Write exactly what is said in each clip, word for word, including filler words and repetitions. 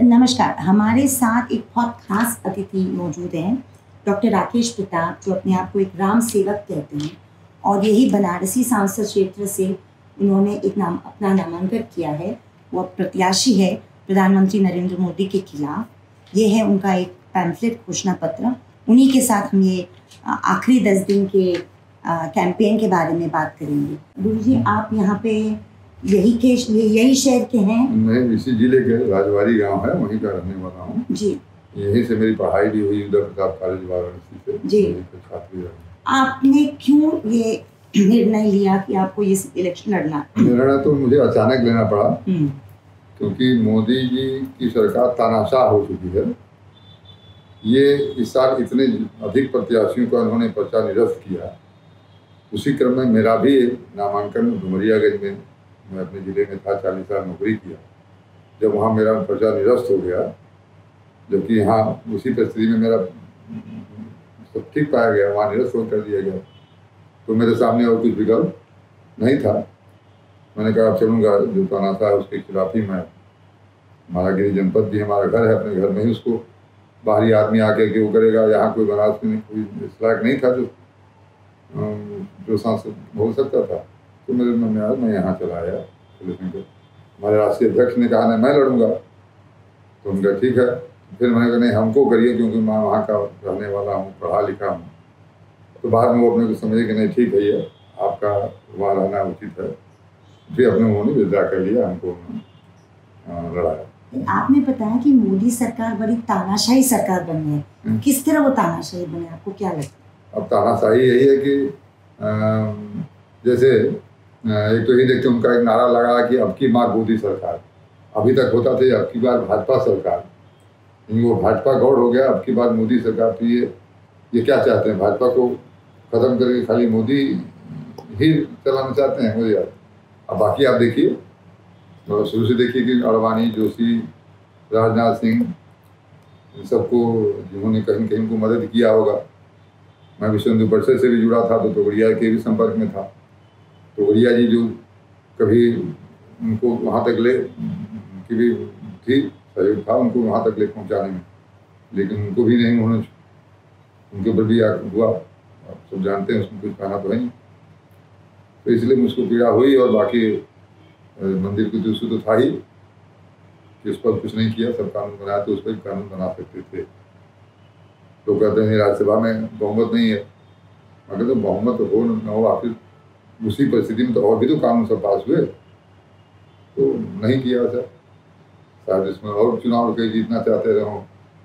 नमस्कार, हमारे साथ एक बहुत खास अतिथि मौजूद हैं, डॉक्टर राकेश प्रताप, जो अपने आप को एक राम सेवक कहते हैं और यही बनारसी सांसद क्षेत्र से उन्होंने एक नाम अपना नामांकन किया है। वो प्रत्याशी है प्रधानमंत्री नरेंद्र मोदी के खिलाफ। ये है उनका एक पैम्फलेट घोषणा पत्र। उन्हीं के साथ हम ये आखिरी दस दिन के कैंपेन के बारे में बात करेंगे। गुरु जी, आप यहाँ पे यही के यही शहर के हैं? मैं इसी जिले के राजवाड़ी गांव है, वहीं का रहने वाला हूँ जी। यहीं से मेरी पढ़ाई भी हुई उधर प्रताप कॉलेज वाराणसी से जी। छात्र आपने क्यों ये निर्णय लिया कि आपको ये इलेक्शन लड़ना? निर्णय तो मुझे अचानक लेना पड़ा, क्योंकि मोदी जी की सरकार तानाशाह हो चुकी है। ये इस साल इतने अधिक प्रत्याशियों का उन्होंने पर्चा निरस्त किया। उसी क्रम में मेरा भी नामांकन डुमरियागंज में, मैं अपने ज़िले में था, चालीस साल नौकरी किया। जब वहाँ मेरा पर्चा निरस्त हो गया, जबकि यहाँ उसी परिस्थिति में मेरा सब ठीक पाया गया, वहाँ निरस्त कर दिया गया, तो मेरे सामने और कुछ विकल्प नहीं था। मैंने कहा अब चलूँगा, जो तानाशाह है उसके खिलाफ ही मैं। हमारा गिरी जनपद भी हमारा घर है, अपने घर में ही उसको बाहरी आदमी आके के वो करेगा। यहाँ कोई बनारस में कोई इस लायक नहीं था जो जो सांसद हो सकता था। तो मेरे मन में आया, मैं यहाँ चला आया। हमारे राष्ट्रीय अध्यक्ष ने कहा नहीं मैं लड़ूंगा, तो उनका ठीक है। फिर मैंने कहा नहीं हमको करिए, क्योंकि मैं वहाँ का रहने वाला हूँ, पढ़ा लिखा हूँ। तो बाद में वो अपने को समझे कि नहीं ठीक है, ये आपका वहाँ रहना उचित है। फिर अपने उन्होंने विदा कर लिया, हमको लड़ाया। आपने बताया कि मोदी सरकार बड़ी तानाशाही सरकार बनी है। किस तरह वो तानाशाही बने, आपको क्या लगता है? अब तानाशाही यही है कि आ, जैसे एक तो ये देखते उनका एक नारा लगा कि अब की बार मोदी सरकार। अभी तक होता था अब की बार भाजपा सरकार, वो भाजपा गौड़ हो गया, अब की बार मोदी सरकार। तो ये ये क्या चाहते हैं, भाजपा को ख़त्म करके खाली मोदी ही चलाना चाहते हैं मुझे यार। अब बाकी आप देखिए, तो शुरू से देखिए कि अडवाणी, जोशी, राजनाथ सिंह, इन सबको जिन्होंने कहीं कहीं को मदद किया होगा। मैं विश्व हिंदू परिषद से भी जुड़ा था, तो तोगड़िया के भी संपर्क में था। तोगड़िया जी जो कभी उनको वहाँ तक ले की भी थी, सहयोग था उनको वहाँ तक ले पहुँचाने में, लेकिन उनको भी नहीं, उन्होंने उनके ऊपर भी हुआ। आप सब जानते हैं, उसमें कुछ कहना तो है नहीं। तो इसलिए मुझको पीड़ा हुई। और बाकी मंदिर की दूसरी तो था ही कि उस पर कुछ नहीं किया, सब कानून बनाया, तो उस पर भी कानून बना सकते थे। तो कहते हैं राज्यसभा में बहुमत नहीं है। मैं कहते बहुमत हो न हो, आखिर उसी परिस्थिति में तो और भी तो कानून सब पास हुए, तो नहीं किया सर। शायद इसमें और चुनाव के जीतना चाहते रहो।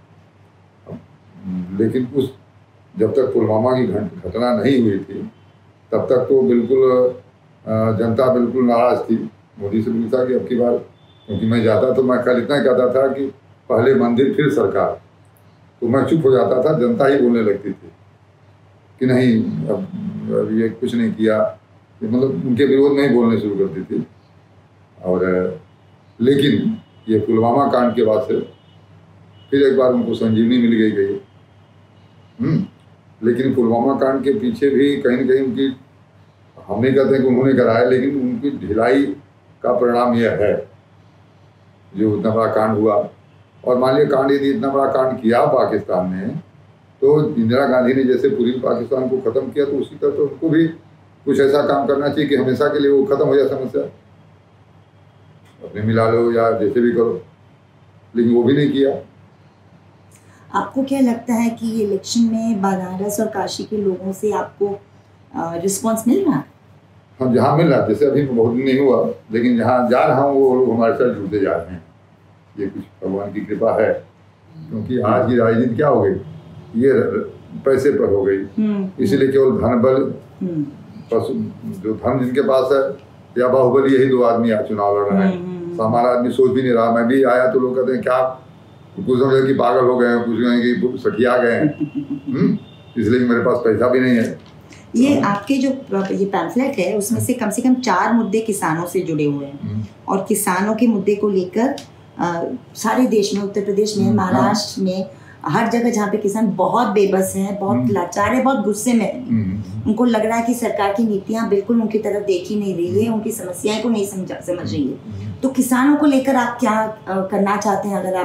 लेकिन उस जब तक पुलवामा की घटना नहीं हुई थी, तब तक तो बिल्कुल जनता बिल्कुल नाराज़ थी। मोदी से पूछा कि अब की बार, क्योंकि मैं जाता तो मैं कल इतना कहता था कि पहले मंदिर फिर सरकार, तो मैं चुप हो जाता था, जनता ही बोलने लगती थी कि नहीं अब अब ये कुछ नहीं किया, मतलब उनके विरोध में ही बोलने शुरू करती थी। और लेकिन ये पुलवामा कांड के बाद से फिर एक बार उनको संजीवनी मिल गई गई हम्म लेकिन पुलवामा कांड के पीछे भी कहीं ना कहीं उनकी, हम नहीं कहते हैं कि उन्होंने कराया, लेकिन उनकी ढिलाई का परिणाम यह है जो इतना बड़ा कांड हुआ। और मान लिया कांड यदि इतना बड़ा कांड किया पाकिस्तान ने, तो इंदिरा गांधी ने जैसे पूरी पाकिस्तान को ख़त्म किया, तो उसी तरह तो उनको भी कुछ ऐसा काम करना चाहिए कि हमेशा के लिए वो ख़त्म हो जाए समस्या। अपने मिला लो या जैसे भी करो, लेकिन वो भी नहीं किया। आपको क्या लगता है कि ये इलेक्शन में बनारस और काशी के लोगों से आपको रिस्पॉन्स मिल रहा है? हाँ, जहाँ मिल रहा है, जैसे अभी बहुत दिन नहीं हुआ, लेकिन जहाँ जा रहा हूँ वो लोग हमारे साथ जुड़ते जा रहे हैं। ये कुछ भगवान की कृपा है, क्योंकि आज की राजनीति क्या हो गई, ये पैसे पर हो गई। इसलिए केवल धन बल, पशु जो धन जिनके पास है या बाहुबली, यही दो आदमी आज चुनाव लड़ रहे हैं। सामान्य आदमी सोच भी नहीं रहा। मैं भी आया तो लोग कहते हैं क्या, कुछ समझे कि पागल हो गए हैं, कुछ कहें कि सठिया गए हैं, इसलिए मेरे पास पैसा भी नहीं है। ये आपके जो ये पैम्फलेट है, उसमें से कम से कम चार मुद्दे किसानों से जुड़े हुए हैं, और किसानों के मुद्दे को लेकर सारे देश में, उत्तर प्रदेश में, महाराष्ट्र में, हर जगह जहाँ पे किसान बहुत बेबस हैं, बहुत लाचार है, बहुत गुस्से में हैं। उनको लग रहा है कि सरकार की नीतियाँ बिल्कुल उनकी तरफ देख ही नहीं रही है, उनकी समस्याएं को नहीं समझ समझ रही है। तो किसानों को लेकर आप क्या करना चाहते हैं, अगर आप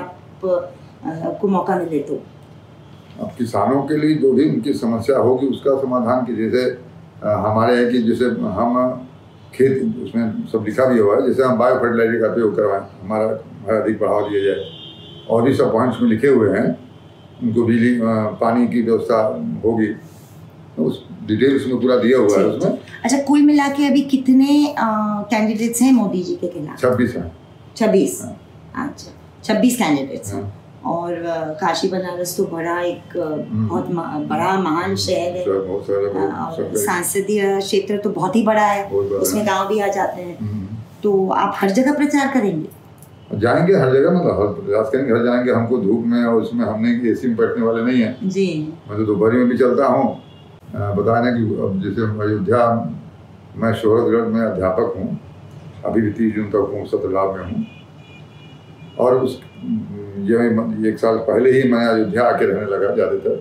आप आ, को मौका मिले तो? अब किसानों के लिए जो भी उनकी समस्या होगी उसका समाधान की, जैसे हमारे यहाँ की जैसे हम खेत उसमें सब लिखा भी हुआ है, जैसे हम बायो फर्टिलाइजर का उपयोग करवाएं, हमारा अधिक बढ़ावा दिया जाए, और भी सब पॉइंट्स में लिखे हुए हैं। उनको बिजली पानी की व्यवस्था होगी, तो उस डिटेल्स में पूरा दिया हुआ है उसमें। अच्छा, कुल मिला के अभी कितने कैंडिडेट्स हैं मोदी जी के खिलाफ? छब्बीस हैं। छब्बीस? अच्छा, छब्बीस कैंडिडेट्स हैं। हाँ। और काशी बनारस तो बड़ा एक बहुत बड़ा महान शहर है, और सांसदीय क्षेत्र तो बहुत ही बड़ा है, उसमें गांव भी आ जाते हैं। तो आप हर जगह प्रचार करेंगे? जाएंगे हर जगह, मतलब हर प्रयास करेंगे, हर जाएंगे। हमको धूप में और उसमें हमने एसी में बैठने वाले नहीं हैं जी। मैं तो दोपहर में भी चलता हूँ। बताने कि अब जैसे अयोध्या, मैं शोहरतगढ़ में अध्यापक हूँ, अभी भी तीस जून तक हूँ, सत्रलाभ में हूँ। और उस ये एक साल पहले ही मैं अयोध्या आके रहने लगा ज़्यादातर,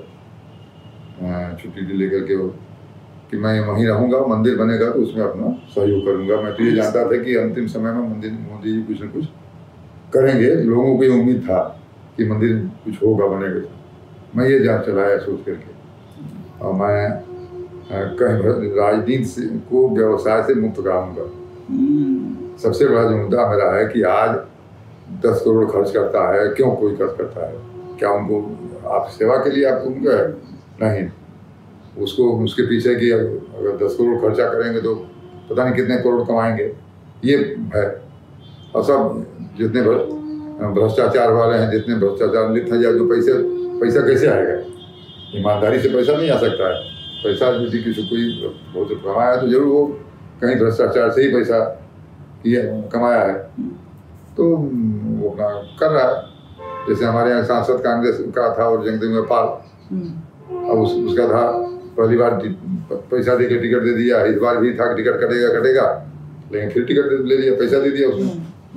छुट्टी लेकर के, कि मैं वहीं रहूँगा, मंदिर बनेगा तो उसमें अपना सहयोग करूँगा। मैं तो ये जानता था कि अंतिम समय में मंदिर मोदी जी कुछ न कुछ करेंगे, लोगों को ये उम्मीद था कि मंदिर कुछ होगा, बनेगा। मैं ये जान चलाया सोच करके, और मैं कहीं राजनीति से को व्यवसाय से मुक्त कराऊंगा। सबसे बड़ा जो मुद्दा मेरा है कि आज दस करोड़ खर्च करता है, क्यों कोई खर्च करता है? क्या उनको आप सेवा के लिए आपको उनको है? नहीं, उसको उसके पीछे कि अगर दस करोड़ खर्चा करेंगे तो पता नहीं कितने करोड़ कमाएंगे, ये है। और सब जितने भ्रष्टाचार वाले हैं, जितने भ्रष्टाचार लिप्त हैं, या जो पैसे पैसा कैसे आएगा? ईमानदारी से पैसा नहीं आ सकता है। पैसा यदि किसी कोई बहुत कमाया तो जरूर वो कहीं भ्रष्टाचार से ही पैसा किया कमाया है, तो वो अपना कर रहा है। जैसे हमारे यहाँ सांसद कांग्रेस का था और जगदम्बिका पाल, अब उस, उसका था पहली बार पैसा दे के टिकट दे दिया, इस बार भी था टिकट कटेगा कटेगा, लेकिन फिर टिकट ले लिया, पैसा दे दिया उसने।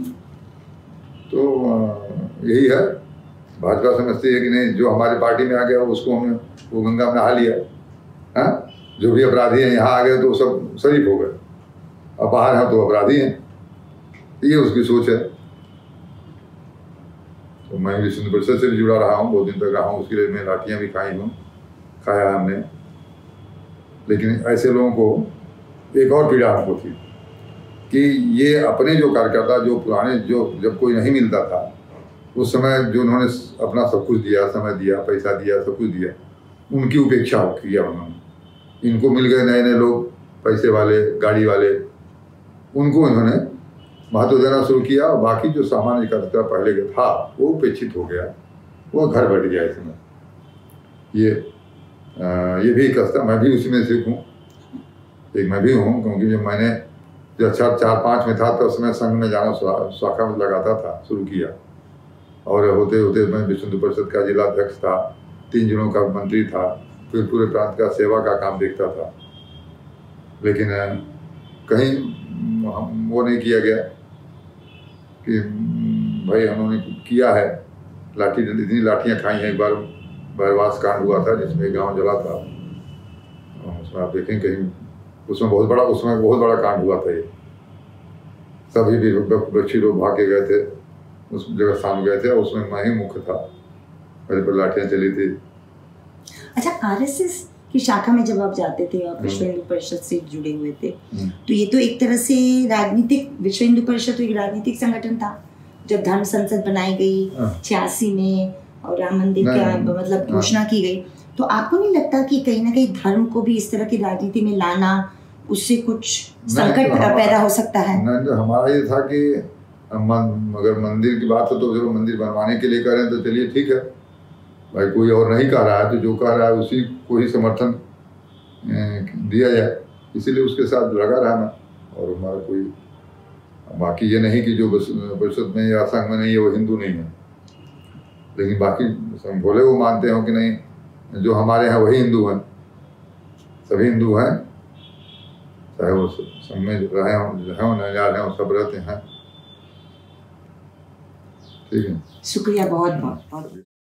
तो यही है, भाजपा समझती है कि नहीं, जो हमारी पार्टी में आ गया उसको हमने वो गंगा में नहा लिया। हाँ, जो भी अपराधी हैं यहाँ आ गए तो सब शरीफ हो गए, अब बाहर हैं तो अपराधी हैं, ये उसकी सोच है। तो मैं विश्व हिंदू परिषद से भी जुड़ा रहा हूँ, बहुत दिन तक रहा हूँ, उसके लिए मैं लाठियाँ भी खाई हूँ, खाया हमने। लेकिन ऐसे लोगों को एक और पीड़ा हमको थी कि ये अपने जो कार्यकर्ता, जो पुराने, जो जब कोई नहीं मिलता था उस समय जो उन्होंने अपना सब कुछ दिया, समय दिया, पैसा दिया, सब कुछ दिया, उनकी उपेक्षा किया उन्होंने। इनको मिल गए नए नए लोग, पैसे वाले, गाड़ी वाले, उनको इन्होंने महत्व देना शुरू किया, और बाकी जो सामान्य कार्यकर्ता पहले का था वो उपेक्षित हो गया, वो घर बैठ गया इसमें। ये आ, ये भी कस्ता, मैं भी उसी में से हूँ, एक मैं भी हूँ, क्योंकि जब मैंने जब चार चार पाँच में था तो उसमें संघ में जाना शाखा में लगाता था, शुरू किया, और होते होते मैं विश्व हिंदू परिषद का जिला अध्यक्ष था, तीन जिलों का मंत्री था, फिर पूरे प्रांत का सेवा का काम देखता था। लेकिन कहीं वो नहीं किया गया कि भाई हमने किया है, लाठी इतनी लाठियाँ खाई हैं। एक बार बरवास कांड हुआ था जिसमें गांव जला था, उसमें आप देखें कहीं, उसमें बहुत बड़ा उसमें बहुत बड़ा कांड हुआ था। ये सभी भी बच्चे लोग भाग के गए थे, उस जगह स्थान गए थे, और उसमें मैं ही मुख्य था, मेरे पर लाठियाँ चली थी। अच्छा, आरएसएस की शाखा में जब आप जाते थे, आप विश्व हिंदू परिषद से जुड़े हुए थे, तो ये तो एक तरह से राजनीतिक, विश्व हिंदू परिषद तो एक राजनीतिक संगठन था। जब धर्म संसद बनाई गई छियासी में और राम मंदिर का मतलब घोषणा की गई, तो आपको नहीं लगता कि कहीं ना कहीं धर्म को भी इस तरह की राजनीति में लाना, उससे कुछ संकट तो पैदा हो सकता है? नहीं, तो हमारा ये था कि अगर मंदिर की बात हो तो जरूर मंदिर बनवाने के लिए कह रहे हैं तो चलिए ठीक है भाई, कोई और नहीं कह रहा है तो जो कह रहा है उसी को ही समर्थन दिया जाए, इसीलिए उसके साथ लगा रहा मैं। और हमारा कोई बाकी ये नहीं कि जो परिषद में या संघ में नहीं है वो हिंदू नहीं है, लेकिन बाकी भोले वो मानते हो कि नहीं, जो हमारे यहाँ वही हिंदू हैं, सभी हिंदू हैं, चाहे वो संघ में रहे हों, रहे हों, जा रहे हों, सब रहते हैं। ठीक है, शुक्रिया बहुत बहुत बहुत।